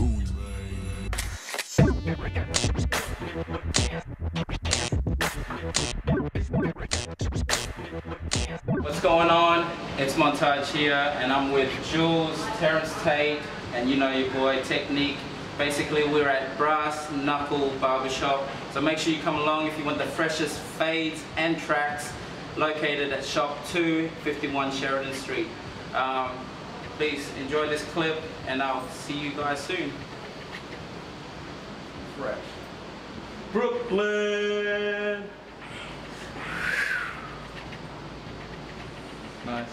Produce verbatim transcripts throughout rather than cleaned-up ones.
Cool, man. What's going on? It's Montage here, and I'm with Jules, Terrence Tate, and you know your boy Technique. Basically, we're at Brass Knuckle Barbershop, so make sure you come along if you want the freshest fades and tracks. Located at Shop two fifty-one Sheridan Street. Um, please enjoy this clip, and I'll see you guys soon. Fresh. Brooklyn! Nice.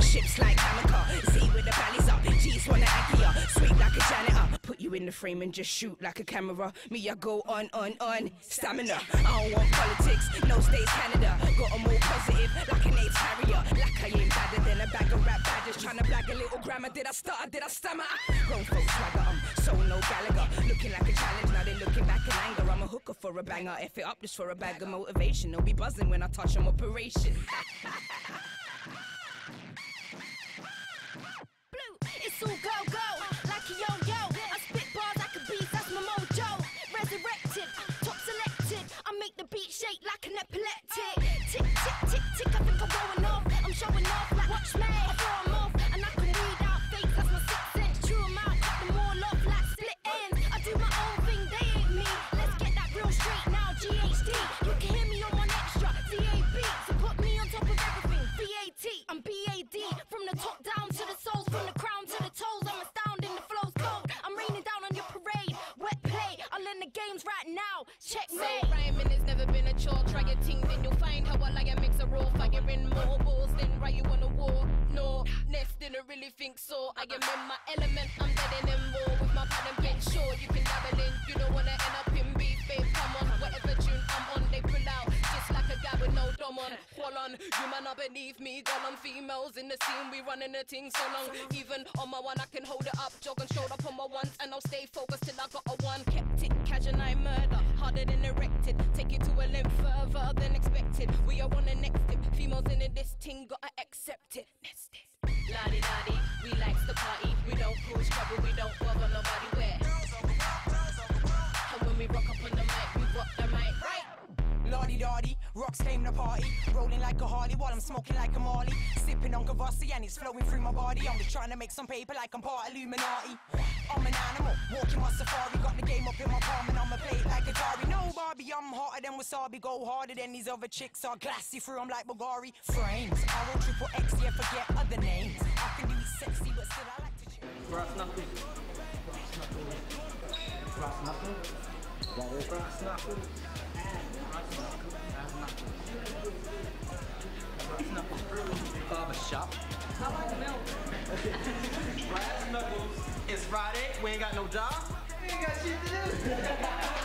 Ships like Hamaka, Z with the bellies up. G's wanna anchor ya, sweep like a janitor. Put you in the frame and just shoot like a camera. Me, I go on, on, on. Stamina. I don't want politics, no states Canada. Got 'em all positive, like an AIDS carrier. Like I ain't badder than a bag of rap badges. Tryna blag a little grammar. Did I stutter? Did I stammer? Grown folks swagger, I'm so no Gallagher. Looking like a challenge, now they looking back in anger. I'm a hooker for a banger, F it up just for a bag of motivation. They'll be buzzing when I touch on operation. Blue, it's all go go, like a yo-yo. I spit bars like a beast, that's my mojo. Resurrected, top selected. I make the beat shake like an epileptic. Tick, tick, tick, tick, I think I'm going off. I'm showing off like watch me. I throw 'em off, and I can weed out fakes, that's my sixth sense. Chew 'em out, cut them all off like split ends. I do my own thing, they ain't me. Let's get that real straight now, G H D. You can hear me on one extra, D A B. So put me on top of everything, B A T. I'm B A D, from the top down to the soles, from the crown to the toes. I'm astounding, the flow's cold. I'm raining down on your parade, wet play. I'll end the games right now, checkmate. So rhyming has never been a chore. Try your ting, then you'll find how I like it makes a raw fire in more balls than right you on a war. No, Nest didn't really think so. I am in my element, I'm dead in them war. With my pad and pen, sure you can dabble in. You don't wanna end up in beef, babe, come on. Whatever tune I'm on, they pull out. Just like a guy with no dom on. Hold on, you man are beneath me. Girl, I'm females in the scene, we running the thing so long. Even on my one, I can hold it up. Jog and showed up on my ones, and I'll stay focused till I got a one. Kept it casual, I murder, harder than erected. Take it to a length further than expected. We are on the next tip. Females in this thing, gotta accept it. Next it. Ladi dadi, we likes the party. We don't cause trouble, we don't bother nobody where. And when we rock up on the mic, we rock the mic right. Lardy-dardy, rocks came the party. Rolling like a Harley while I'm smoking like a Marley. Sipping on Kavasi and it's flowing through my body. I'm just trying to make some paper like I'm part Illuminati. I'm an animal, walking my safari. Got the game up in my palm and I'ma play it like a Atari. No Barbie, I'm hotter than wasabi. Go harder than these other chicks are glassy through, I'm like Bulgari. Frames, I roll triple X, yeah, forget other names. I can do it sexy, but still I like to chill. Brass knuckles. Brass knuckles. That is brass knuckles. Barber shop. I like milk. Brass knuckles. It's Friday. We ain't got no job. We ain't got shit to do.